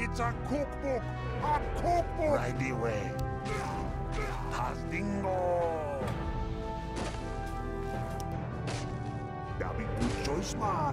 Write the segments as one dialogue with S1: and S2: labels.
S1: It's a cookbook! A cookbook! Right away. Hasdingo! That be good choice, man.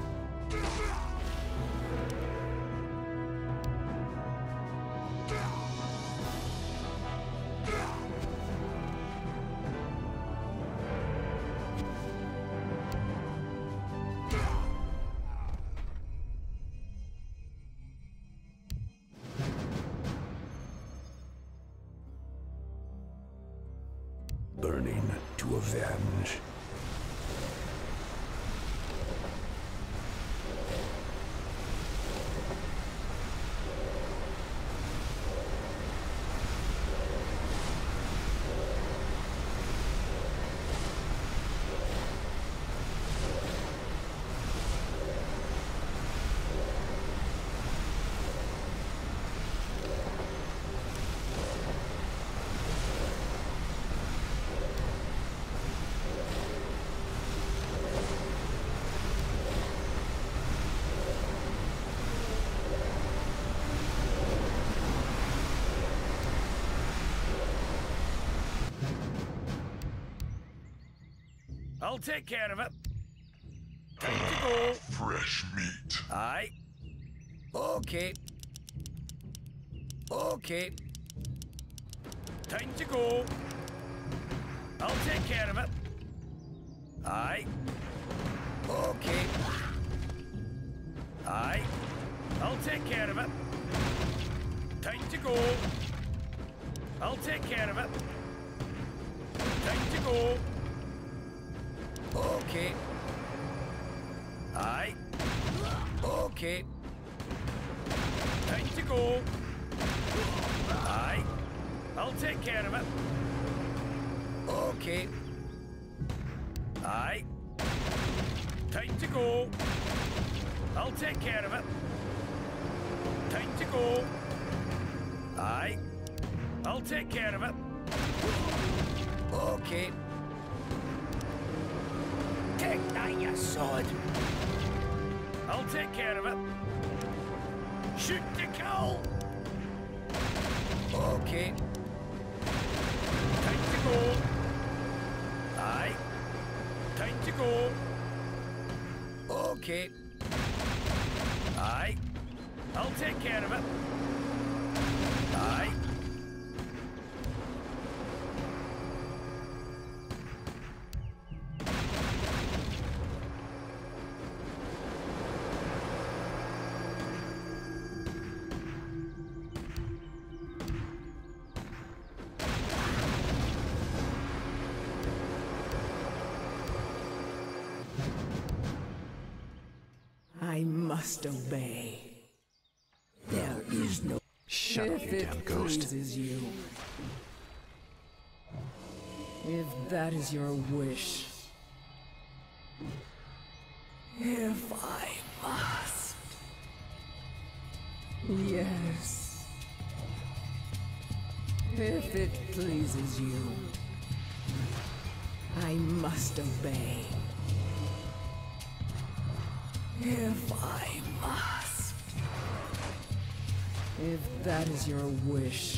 S2: Burning to avenge.
S3: I'll take care of it. Time to go.
S4: Fresh meat.
S3: Aye. Okay. Okay. Time to go. I'll take care of it. Aye. Okay. Aye. I'll take care of it. Time to go. I'll take care of it. Time to go. Okay. Aye. Okay. Time to go. Aye. I'll take care of it. Okay. Aye. Time to go. I'll take care of it. Time to go. Aye. I'll take care of it. Okay. Take down your sword. I'll take care of it. Shoot the cow. Okay. Time to go. Aye. Time to go. Okay. Aye. I'll take care of it. Aye.
S5: I must obey. There is no...
S2: Shut up,
S5: if
S2: you
S5: it
S2: damn ghost.
S5: pleases you. If that is your wish. If I must. Yes. If it pleases you. I must obey. If I must. If that is your wish.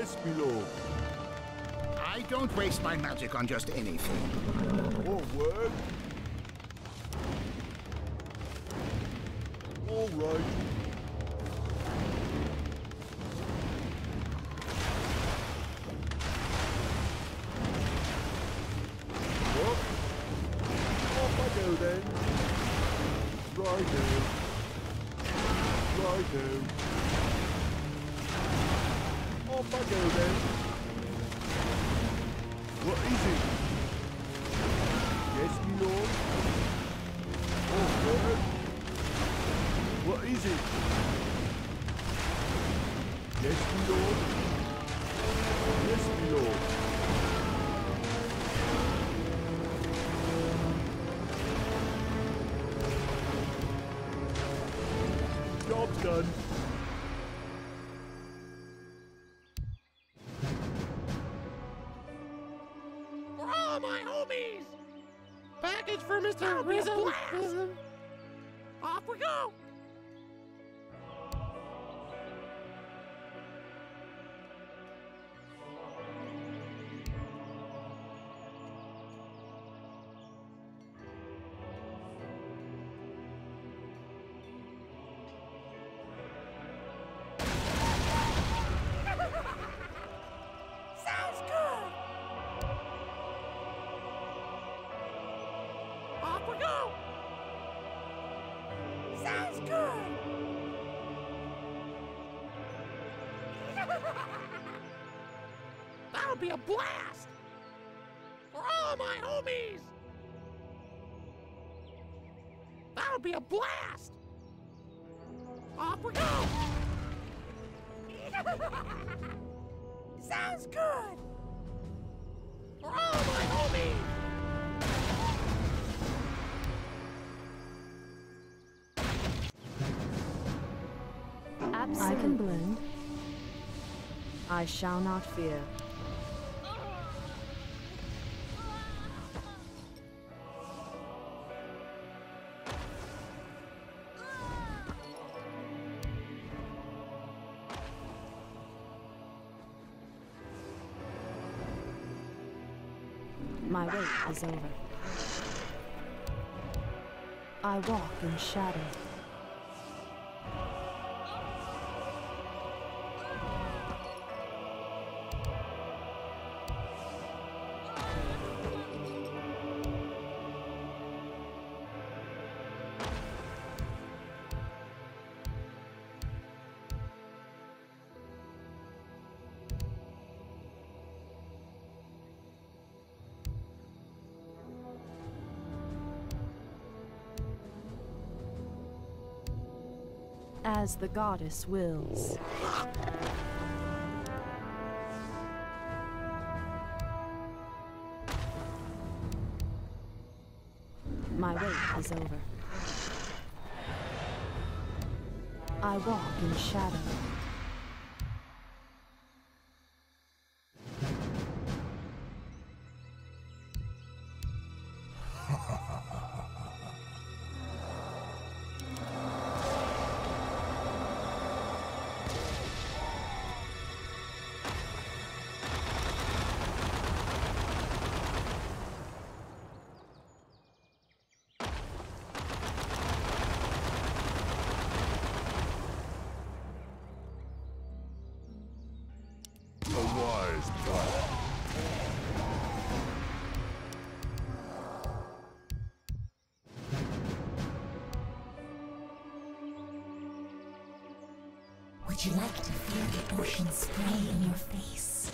S1: Yes, my lord.
S4: I don't waste my magic on just anything.
S1: All word. All right. What? Off I go then. Righto. Righto. Off I go then. What is it? Yes, my lord. Oh, word. What is it? Yes, my lord. Yes, my lord. Job's done.
S6: For all my homies! Package for Mr. Rizzo. Off we go! Sounds good! Off we go! Sounds good! That'll be a blast! For all my homies! That'll be a blast! Off we go! Sounds good! For all my homies!
S7: I can blend. I shall not fear. My wait is over. I walk in shadow. As the goddess wills. My wait is over. I walk in shadow.
S1: A wise plan.
S8: Would you like to feel the ocean spray in your face?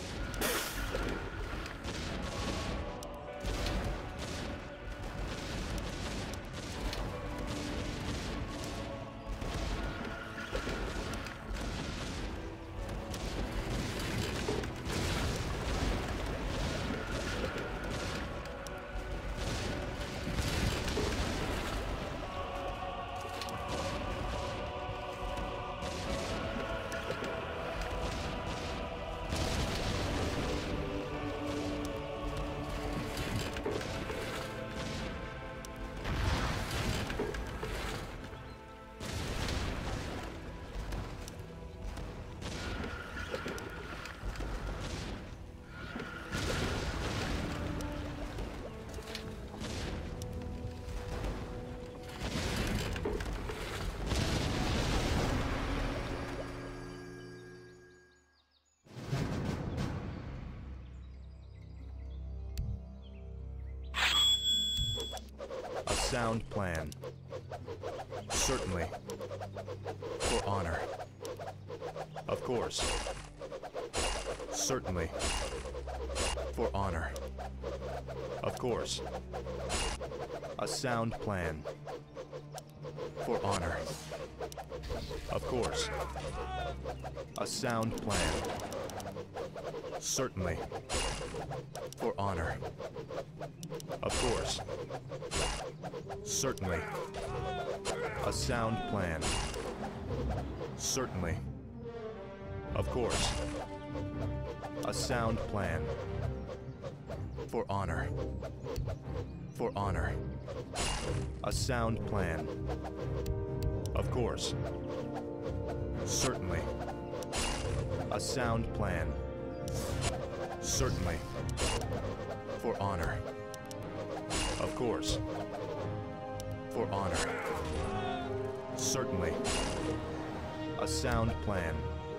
S9: sound plan. Certainly. For honor. Of course. Certainly. For honor. Of course. A sound plan. For honor. Of course. A sound plan. Certainly. For honor. Of course. Certainly. A sound plan. Certainly. Of course. A sound plan. For honor. For honor. A sound plan. Of course. Certainly. A sound plan. Certainly. For honor. Of course. For honor. Certainly. A sound plan.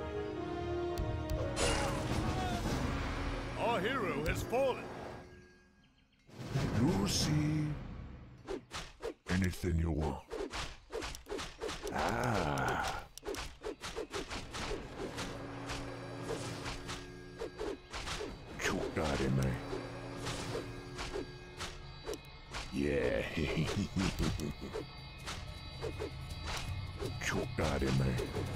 S3: Our hero has fallen.
S2: You see anything you want? Ah. Chukare me. Yeah. Chukare me.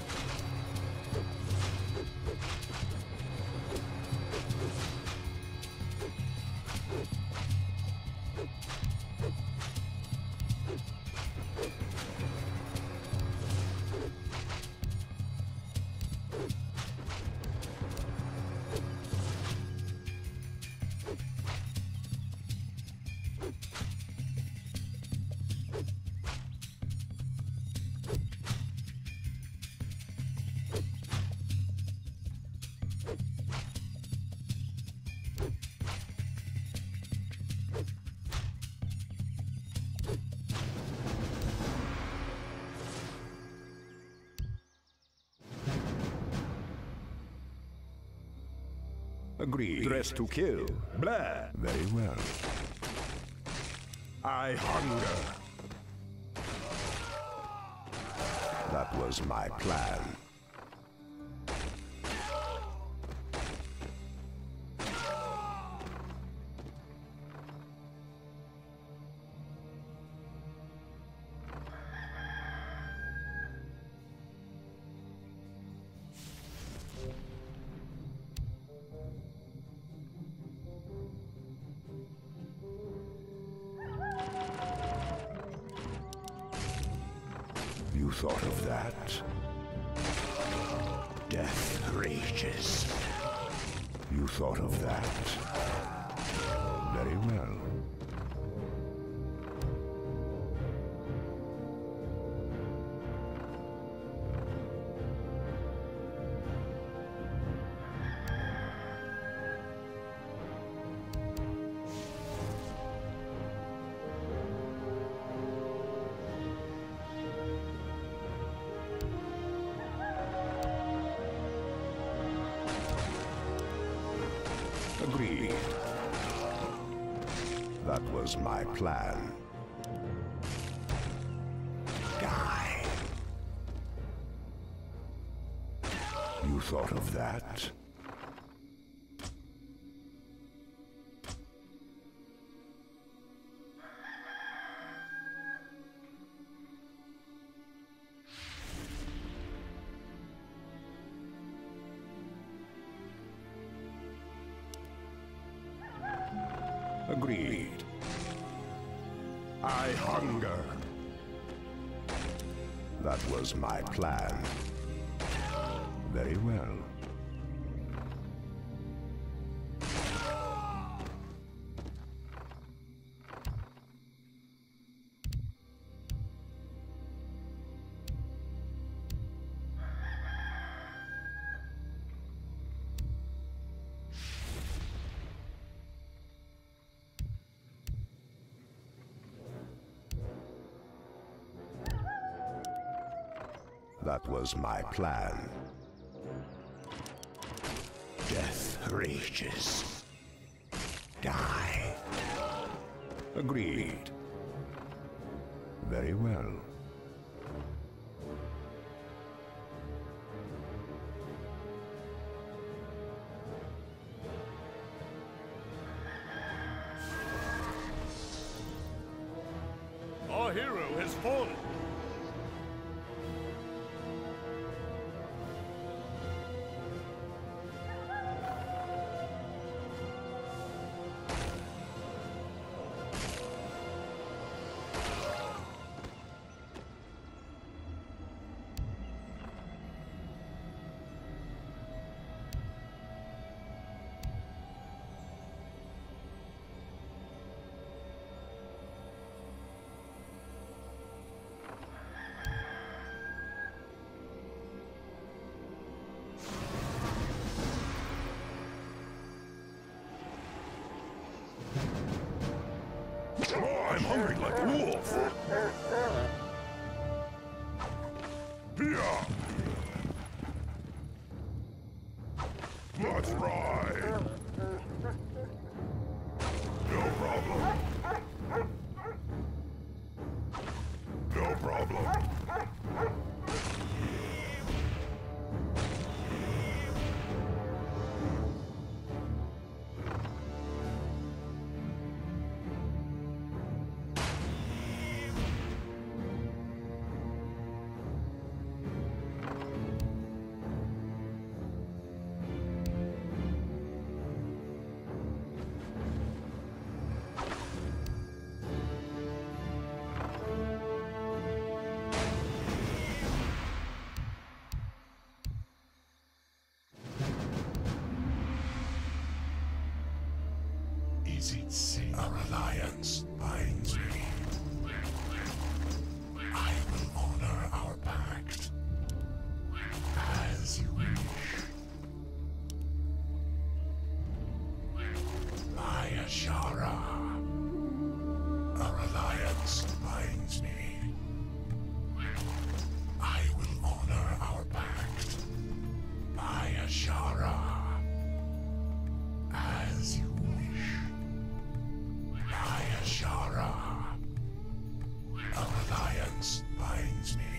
S2: Agreed. Dress to kill. Blah. Very well. I hunger. That was my plan. You thought of that? Death rages. You thought of that? Very well. Agreed. That was my plan. Die. You thought of that? Agreed. I hunger. That was my plan. Very well. That was my plan. Death rages. Die. Agreed. Very well.
S3: Our hero has fallen.
S2: I'm hungry like a wolf. Yeah. Let's ride. No problem. No problem.
S10: Is it safe? Our alliance binds me. I will honor our pact. As you wish. My Ashara. Our alliance binds me. I will honor our pact. My Ashara. As you wish. My Ashara. Our alliance binds me.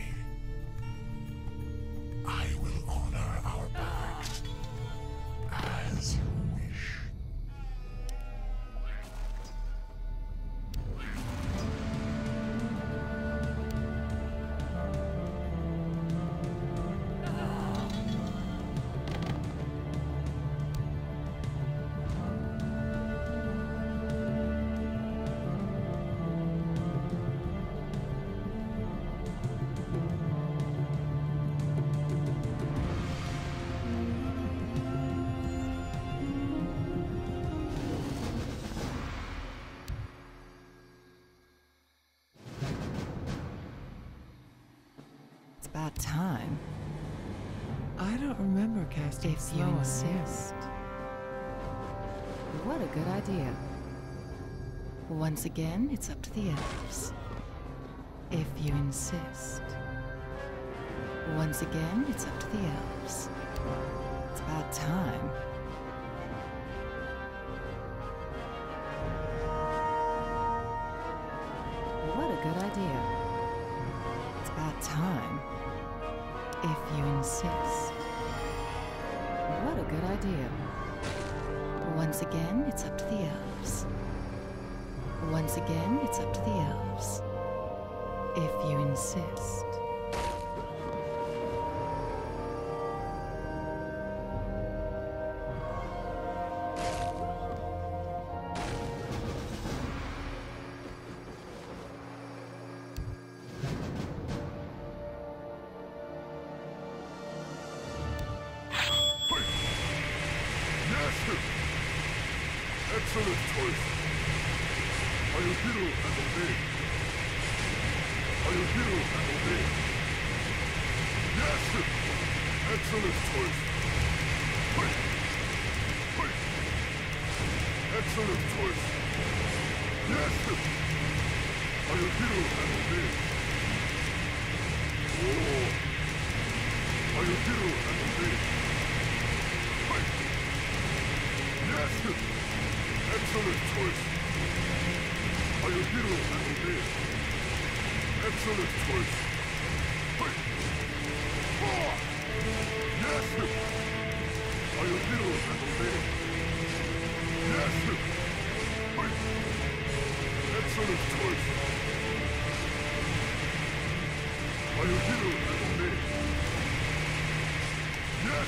S10: I will honor our pact. As you wish.
S5: It's about time. I don't remember casting
S7: If you insist. What a good idea. Once again, it's up to the elves. If you insist. Once again, it's up to the elves. It's about time. What a good idea. It's about time. If you insist. What a good idea. Once again, it's up to the elves. Once again, it's up to the elves. If you insist.
S2: Excellent choice. I will hero and obey. I will hero and obey. Yes! Excellent choice. Wait. Wait. Excellent choice. Yes! I will hero and obey. Oh. I will hero and obey. Wait. Yes! Excellent choice. I will hero and obey. Excellent choice. Fight. Yes! I will hero and obey. Yes! Fight. Excellent choice. I will hero and obey. Yes!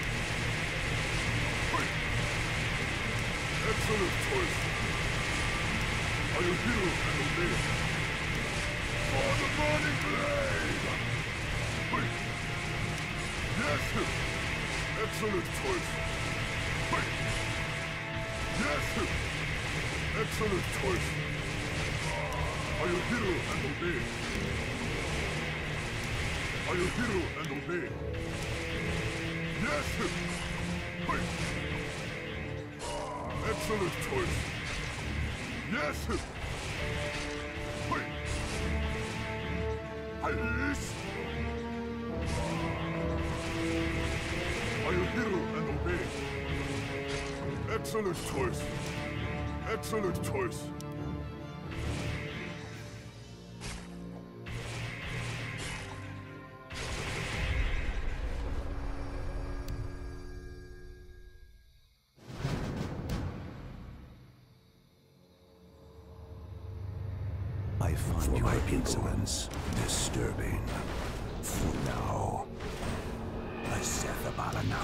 S2: Fight. Excellent choice. I will hero and obey. For the burning blade! Fight. Yes! Excellent choice. Fight. Yes! Excellent choice. I will hero and obey. I will hero and obey. Yes! Fight. Excellent choice. Yes! Fight. Ice! I will hero and obey. Excellent choice. Excellent choice.
S10: I find your insolence disturbing. For now, Asethabalana.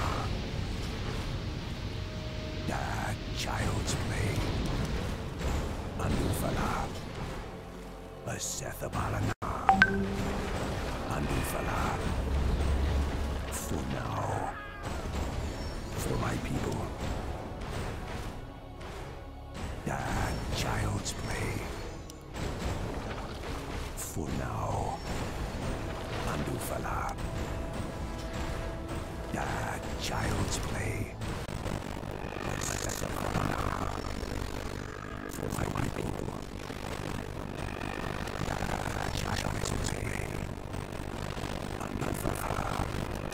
S10: That child's play. Andufala. Asethabalana. Andufala. For now. For my people. That child's play. For now, Andufala. That child's play. For my people. That child's play. Andufala.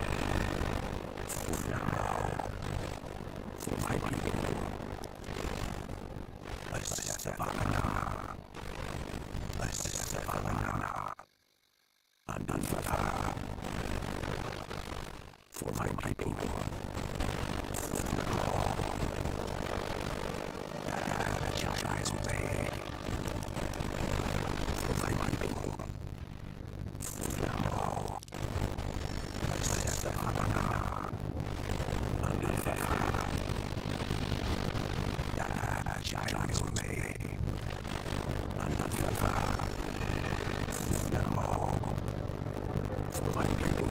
S10: For now, for my people. Asethabalana. Asethabalana. Andufala. For my people. For now. That child's way. For my people. For now. Asethabalana. Andufala. That child's way. Andufala. For now. For my people.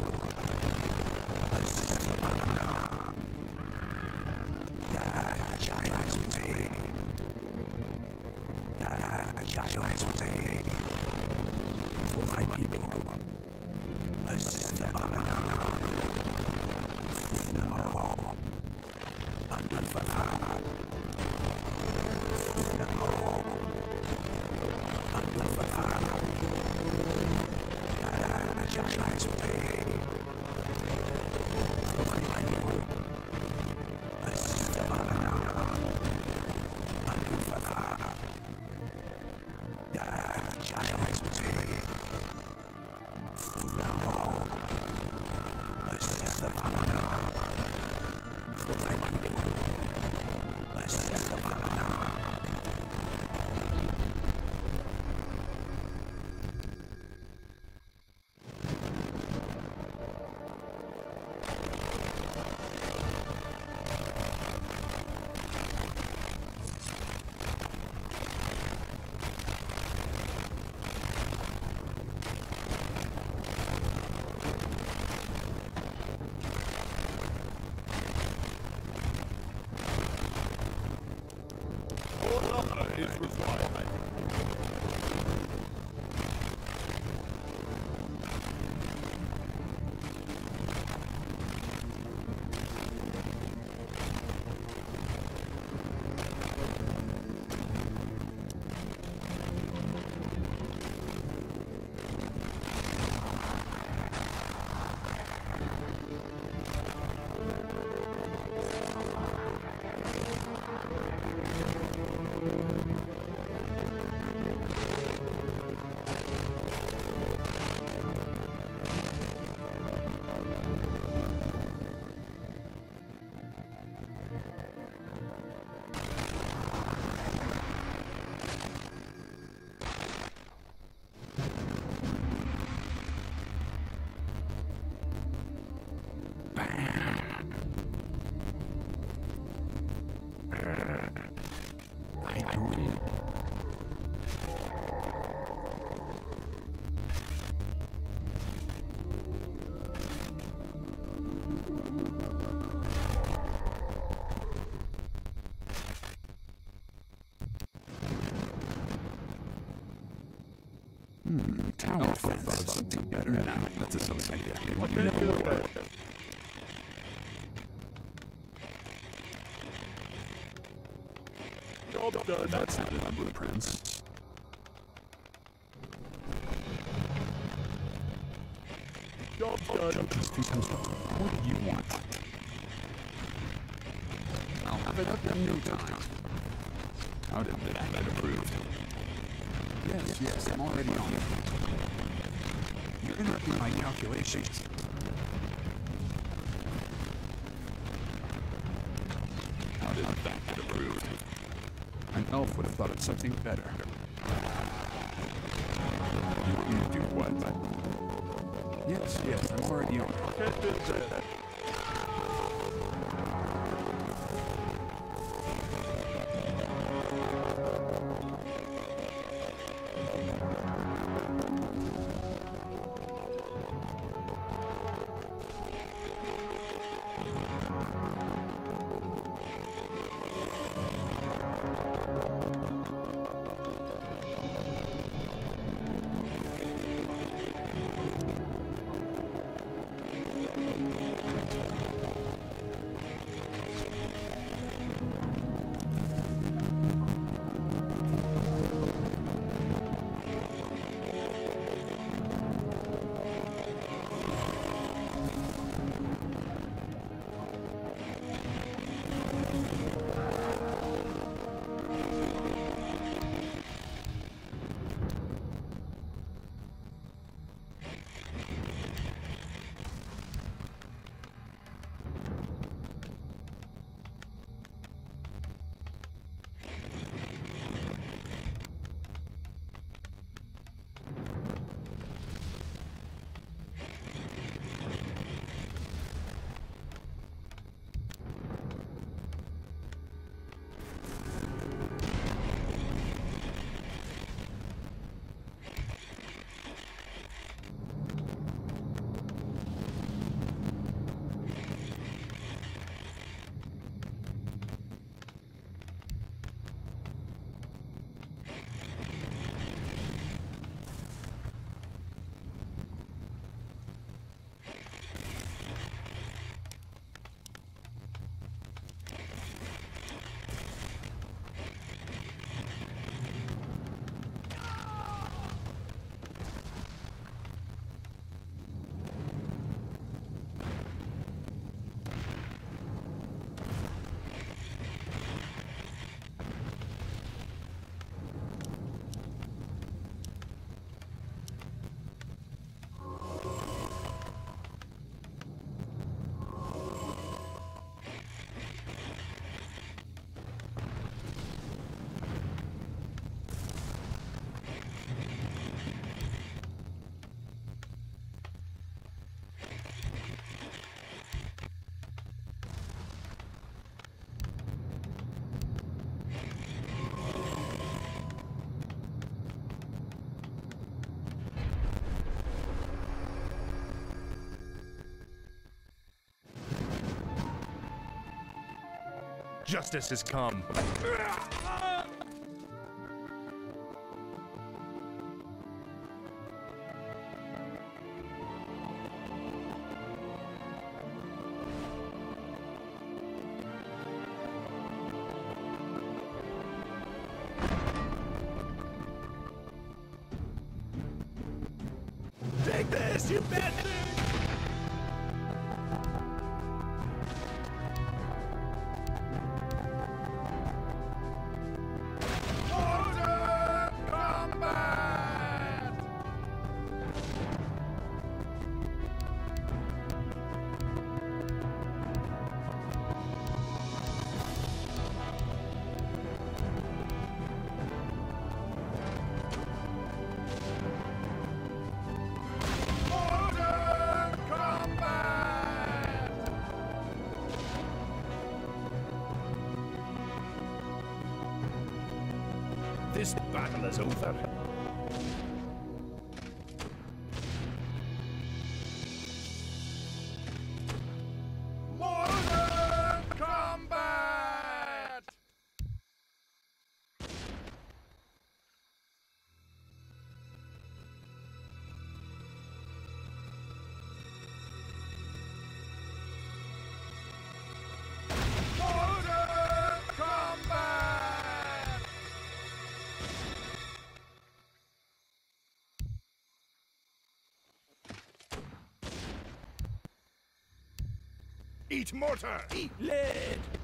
S10: Tower fence. Something better now. That's a something idea.
S1: I can't feel that. Job done.
S10: That's not in my blueprints.
S1: Job done.
S10: Jump to 3 times. What do you want? I'll have it up in no time. How did that get approved? Yes, I'm already on it. You're interrupting my calculations. How did that get approved? An elf would have thought of something better. You want me to do what? Yes, I'm already on it.
S1: Can't do that.
S9: Justice has come.
S3: Take this, you bad thing! This battle is over.
S2: Mortar combat! Eat mortar!
S3: Eat lead!